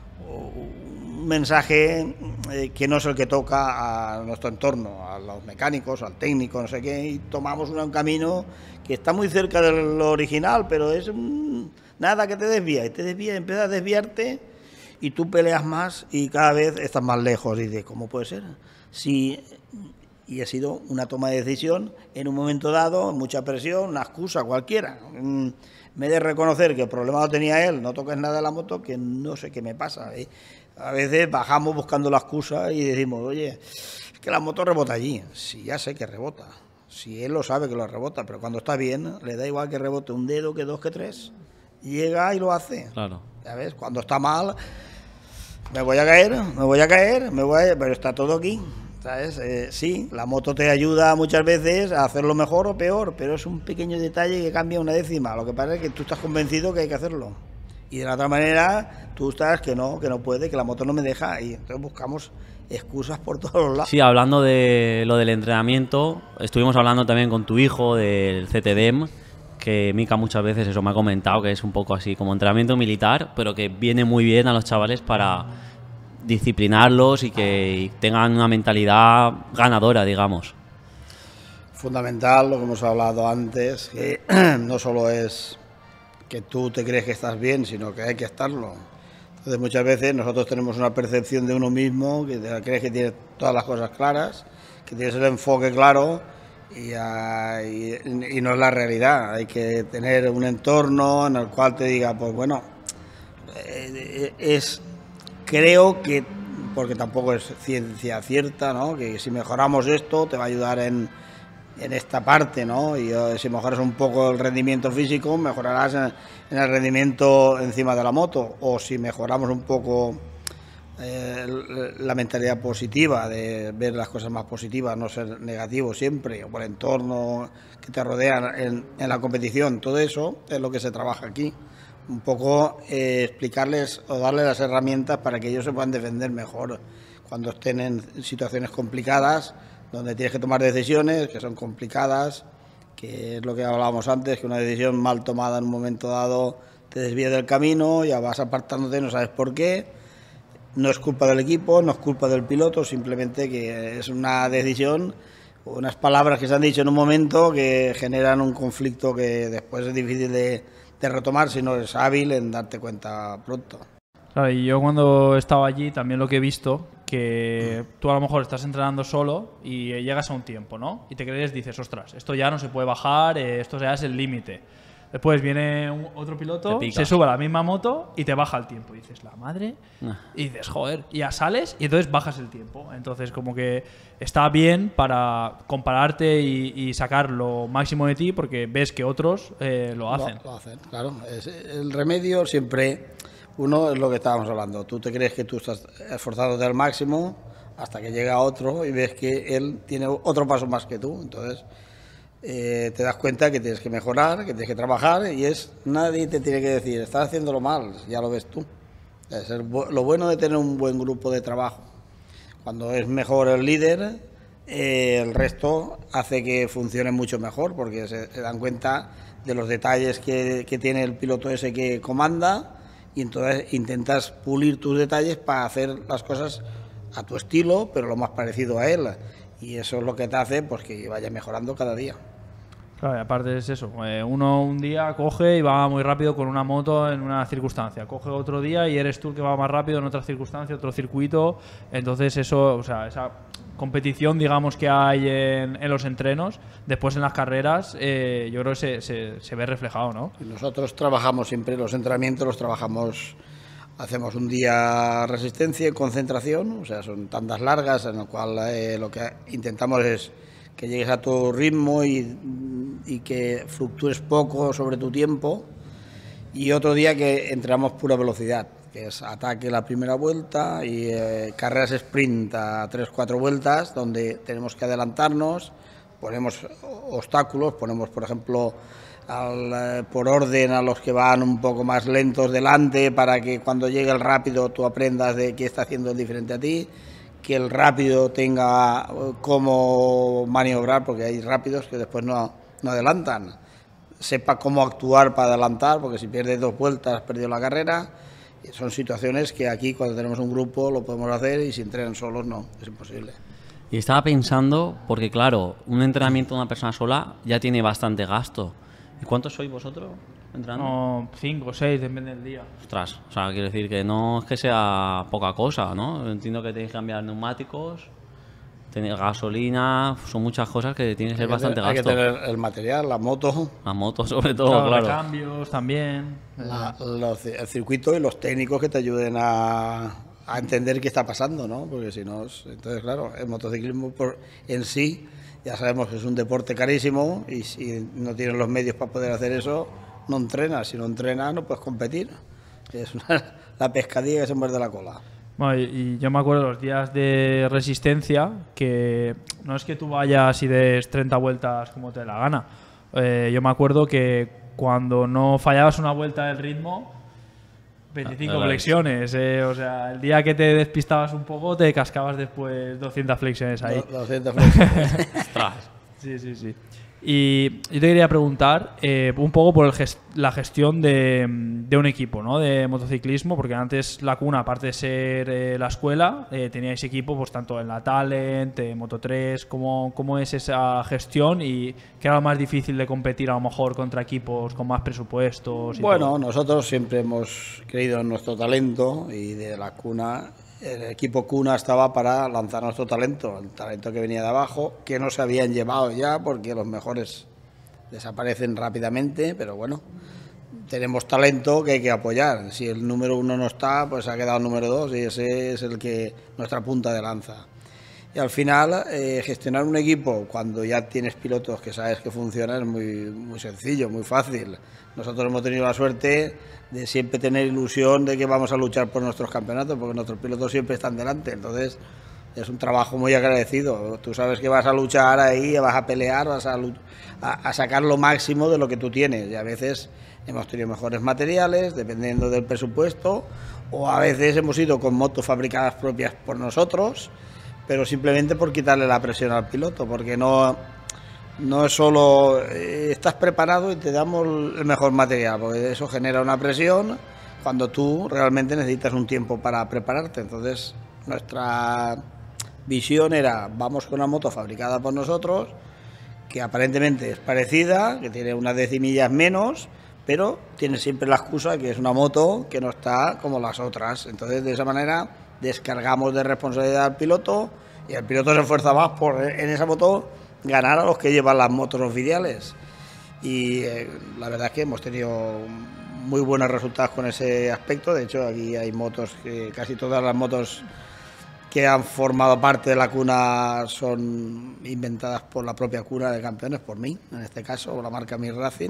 mensaje que no es el que toca a nuestro entorno, a los mecánicos, al técnico, no sé qué, y tomamos un camino que está muy cerca de lo original, pero es nada que te desvía, empiezas a desviarte y tú peleas más y cada vez estás más lejos. Y dices, ¿cómo puede ser? Y ha sido una toma de decisión en un momento dado, mucha presión, una excusa cualquiera. En vez de reconocer que el problema lo tenía él, no toques nada de la moto, que no sé qué me pasa. A veces bajamos buscando la excusa y decimos, oye, es que la moto rebota allí. Sí, ya sé que rebota. Si él lo sabe que lo rebota, pero cuando está bien, le da igual que rebote un dedo, que dos, que tres. Llega y lo hace. Claro. ¿Ya ves? Cuando está mal, me voy a caer, pero está todo aquí. ¿Sabes? Sí, la moto te ayuda muchas veces a hacerlo mejor o peor, pero es un pequeño detalle que cambia una décima. Lo que pasa es que tú estás convencido que hay que hacerlo. Y de la otra manera, tú estás que no puede, que la moto no me deja. Y entonces buscamos excusas por todos los lados.
Sí, hablando de lo del entrenamiento, estuvimos hablando también con tu hijo del CTDM, que Mika muchas veces eso me ha comentado, que es un poco así como entrenamiento militar, pero que viene muy bien a los chavales para disciplinarlos y que tengan una mentalidad ganadora, digamos.
Fundamental, lo que hemos hablado antes, que no solo es que tú te crees que estás bien, sino que hay que estarlo. Entonces muchas veces nosotros tenemos una percepción de uno mismo, que te crees que tienes todas las cosas claras, que tienes el enfoque claro y no es la realidad. Hay que tener un entorno en el cual te diga, pues bueno, creo que, porque tampoco es ciencia cierta, ¿no?, que si mejoramos esto te va a ayudar en esta parte, ¿no? Y si mejoras un poco el rendimiento físico, mejorarás en el rendimiento encima de la moto. O si mejoramos un poco la mentalidad positiva, de ver las cosas más positivas, no ser negativo siempre, o por el entorno que te rodea en la competición. Todo eso es lo que se trabaja aquí. Un poco explicarles o darles las herramientas para que ellos se puedan defender mejor cuando estén en situaciones complicadas, donde tienes que tomar decisiones que son complicadas, que es lo que hablábamos antes, que una decisión mal tomada en un momento dado te desvía del camino, ya vas apartándote, no sabes por qué. No es culpa del equipo, no es culpa del piloto, simplemente que es una decisión, unas palabras que se han dicho en un momento que generan un conflicto que después es difícil de retomar si no eres hábil en darte cuenta pronto.
Claro, y yo cuando estaba allí también lo que he visto, que tú a lo mejor estás entrenando solo y llegas a un tiempo, ¿no? Y te crees, dices, ostras, esto ya no se puede bajar, esto ya es el límite. Después viene otro piloto, se sube a la misma moto y te baja el tiempo. Y dices, la madre. Y dices, joder, y ya sales y entonces bajas el tiempo. Entonces, como que está bien para compararte y sacar lo máximo de ti porque ves que otros lo hacen.
Lo hacen, claro. El remedio siempre, uno es lo que estábamos hablando. Tú te crees que tú estás esforzándote al máximo hasta que llega otro y ves que él tiene otro paso más que tú. Entonces te das cuenta que tienes que mejorar, que tienes que trabajar y nadie te tiene que decir, estás haciéndolo mal, ya lo ves tú. Es lo bueno de tener un buen grupo de trabajo. Cuando es mejor el líder, el resto hace que funcione mucho mejor porque se dan cuenta de los detalles que tiene el piloto ese que comanda y entonces intentas pulir tus detalles para hacer las cosas a tu estilo, pero lo más parecido a él. Y eso es lo que te hace pues, que vaya mejorando cada día.
Claro, y aparte es eso. Uno un día coge y va muy rápido con una moto en una circunstancia. Coge otro día y eres tú el que va más rápido en otra circunstancia, otro circuito. Entonces eso, o sea, esa competición, digamos, que hay en los entrenos, después en las carreras, yo creo que se ve reflejado, ¿no?
Y nosotros trabajamos siempre, los entrenamientos los trabajamos, hacemos un día resistencia y concentración, o sea, son tandas largas en lo cual lo que intentamos es que llegues a tu ritmo y que fluctúes poco sobre tu tiempo, y otro día que entrenamos pura velocidad, que es ataque la primera vuelta y carreras sprint a 3-4 vueltas, donde tenemos que adelantarnos, ponemos obstáculos, ponemos por ejemplo por orden a los que van un poco más lentos delante, para que cuando llegue el rápido tú aprendas de qué está haciendo el diferente a ti, que el rápido tenga cómo maniobrar, porque hay rápidos que después no adelantan, sepa cómo actuar para adelantar, porque si pierdes 2 vueltas has perdido la carrera. Son situaciones que aquí cuando tenemos un grupo lo podemos hacer y si entrenan solos no, es imposible.
Y estaba pensando, porque claro, un entrenamiento de una persona sola ya tiene bastante gasto. ¿Y cuántos sois vosotros entrenando?
No, 5 o 6, depende del día.
Ostras, o sea, quiero decir que no es que sea poca cosa, ¿no? Entiendo que tenéis que cambiar neumáticos, tener gasolina, son muchas cosas que tienen que ser bastante gasto.
Hay que tener el material, la moto.
La moto sobre todo, claro.
Cambios también.
El circuito y los técnicos que te ayuden a entender qué está pasando, ¿no? Porque si no, entonces claro, el motociclismo en sí, ya sabemos que es un deporte carísimo y si no tienes los medios para poder hacer eso, no entrenas. Si no entrenas, no puedes competir. Es la pescadilla que se muerde la cola.
Bueno, y yo me acuerdo de los días de resistencia, que no es que tú vayas y des 30 vueltas como te dé la gana. Yo me acuerdo que cuando no fallabas una vuelta del ritmo, 25 flexiones. O sea, el día que te despistabas un poco, te cascabas después 200 flexiones ahí.
200 flexiones.
Sí. Y yo te quería preguntar un poco por la gestión de un equipo, ¿no? De motociclismo, porque antes la Cuna, aparte de ser la escuela, teníais equipo pues tanto en la Talent, Moto3. ¿Cómo es esa gestión y qué era lo más difícil de competir a lo mejor contra equipos con más presupuestos?
Bueno, nosotros siempre hemos creído en nuestro talento y de la Cuna. El equipo Cuna estaba para lanzar nuestro talento, el talento que venía de abajo, que no se habían llevado ya porque los mejores desaparecen rápidamente, pero bueno, tenemos talento que hay que apoyar. Si el número 1 no está, pues ha quedado el número 2 y ese es nuestra punta de lanza. Y al final, gestionar un equipo cuando ya tienes pilotos que sabes que funcionan es muy sencillo, muy fácil. Nosotros hemos tenido la suerte de siempre tener ilusión de que vamos a luchar por nuestros campeonatos, porque nuestros pilotos siempre están delante. Entonces, es un trabajo muy agradecido. Tú sabes que vas a luchar ahí, vas a pelear, vas a sacar lo máximo de lo que tú tienes. Y a veces hemos tenido mejores materiales, dependiendo del presupuesto, o a veces hemos ido con motos fabricadas propias por nosotros, pero simplemente por quitarle la presión al piloto, porque no es solo estás preparado y te damos el mejor material, porque eso genera una presión cuando tú realmente necesitas un tiempo para prepararte. Entonces, nuestra visión era, vamos con una moto fabricada por nosotros, que aparentemente es parecida, que tiene unas decimillas menos, pero tiene siempre la excusa que es una moto que no está como las otras. Entonces, de esa manera descargamos de responsabilidad al piloto y el piloto se esfuerza más por en esa moto ganar a los que llevan las motos oficiales. y la verdad es que hemos tenido muy buenos resultados con ese aspecto. De hecho, aquí hay motos, que casi todas las motos que han formado parte de la cuna son inventadas por la propia cuna de campeones, por mí, en este caso, o la marca Mi Racing.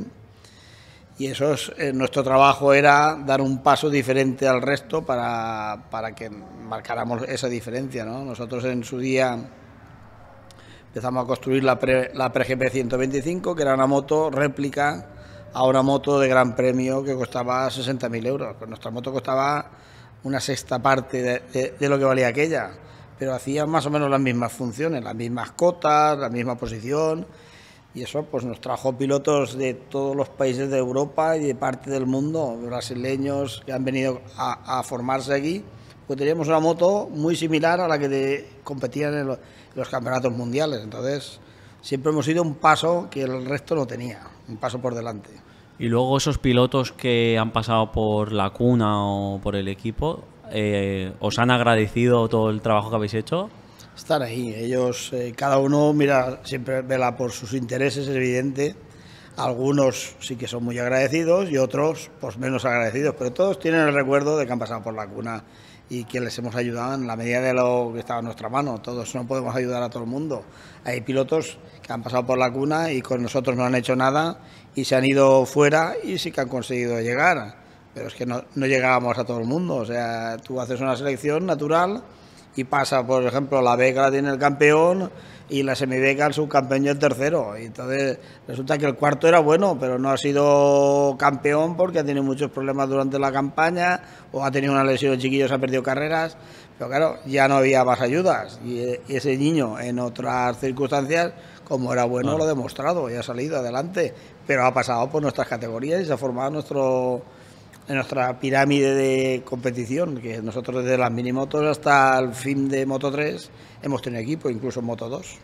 Y eso es, nuestro trabajo era dar un paso diferente al resto para que marcáramos esa diferencia, ¿no? Nosotros en su día empezamos a construir la Pre-GP 125, que era una moto réplica a una moto de gran premio que costaba 60.000 euros. Pues nuestra moto costaba una sexta parte de lo que valía aquella, pero hacía más o menos las mismas funciones, las mismas cotas, la misma posición, y eso pues nos trajo pilotos de todos los países de Europa y de parte del mundo, brasileños que han venido a formarse aquí, pues teníamos una moto muy similar a la que competían en los campeonatos mundiales. Entonces siempre hemos ido un paso que el resto no tenía, un paso por delante.
Y luego esos pilotos que han pasado por la cuna o por el equipo, ¿os han agradecido todo el trabajo que habéis hecho?
Están ahí, ellos, cada uno mira, siempre vela por sus intereses, es evidente. Algunos sí que son muy agradecidos y otros pues menos agradecidos, pero todos tienen el recuerdo de que han pasado por la cuna y que les hemos ayudado en la medida de lo que estaba en nuestra mano. Todos no podemos ayudar a todo el mundo. Hay pilotos que han pasado por la cuna y con nosotros no han hecho nada y se han ido fuera y sí que han conseguido llegar, pero es que no llegábamos a todo el mundo. O sea, tú haces una selección natural y pasa, por ejemplo, la beca la tiene el campeón y la semibeca el subcampeón y el tercero. Y entonces resulta que el cuarto era bueno, pero no ha sido campeón porque ha tenido muchos problemas durante la campaña o ha tenido una lesión, el chiquillo se ha perdido carreras. Pero claro, ya no había más ayudas y ese niño en otras circunstancias, como era bueno, lo ha demostrado y ha salido adelante, pero ha pasado por nuestras categorías y se ha formado en nuestra pirámide de competición, que nosotros desde las minimotos hasta el fin de Moto 3 hemos tenido equipo, incluso en Moto 2.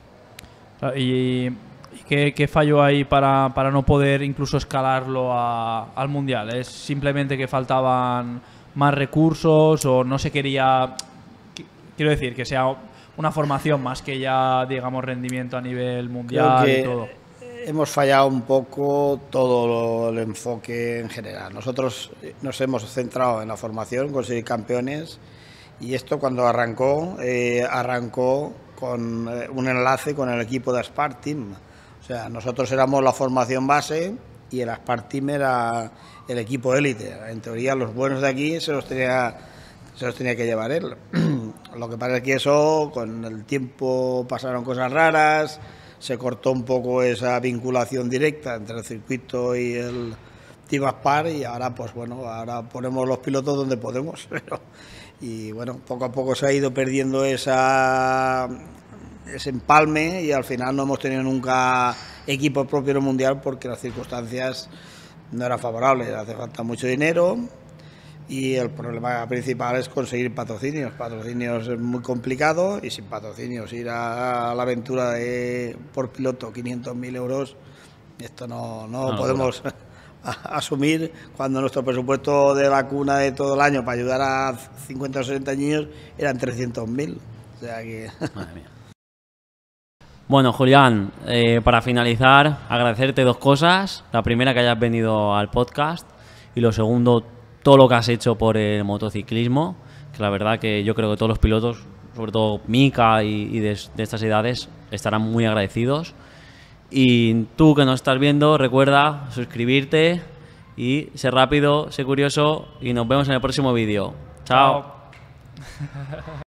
¿Y qué falló ahí para no poder incluso escalarlo al Mundial? ¿Es simplemente que faltaban más recursos o no se quería, quiero decir, que sea una formación más que ya, digamos, rendimiento a nivel mundial y todo?
Hemos fallado un poco todo el enfoque en general. Nosotros nos hemos centrado en la formación, conseguir campeones, y esto cuando arrancó con un enlace con el equipo de Aspar Team. O sea, nosotros éramos la formación base y el Aspar Team era el equipo élite. En teoría los buenos de aquí se los tenía que llevar él. Lo que pasa es que eso, con el tiempo pasaron cosas raras, se cortó un poco esa vinculación directa entre el circuito y el Team Aspar, y ahora pues bueno, ahora ponemos los pilotos donde podemos, y bueno, poco a poco se ha ido perdiendo ese empalme y al final no hemos tenido nunca equipo propio en el mundial porque las circunstancias no eran favorables, hace falta mucho dinero. Y el problema principal es conseguir patrocinios. Patrocinios es muy complicado y sin patrocinios ir a la aventura de por piloto 500.000 euros, esto no podemos asumir cuando nuestro presupuesto de la cuna de todo el año para ayudar a 50 o 60 niños eran 300.000. O sea que...
Madre mía. Bueno, Julián, para finalizar, agradecerte dos cosas. La primera, que hayas venido al podcast, y lo segundo, todo lo que has hecho por el motociclismo, que la verdad que yo creo que todos los pilotos, sobre todo Mika y de estas edades, estarán muy agradecidos. Y tú que nos estás viendo, recuerda suscribirte y ser rápido, ser curioso, y nos vemos en el próximo vídeo. Chao.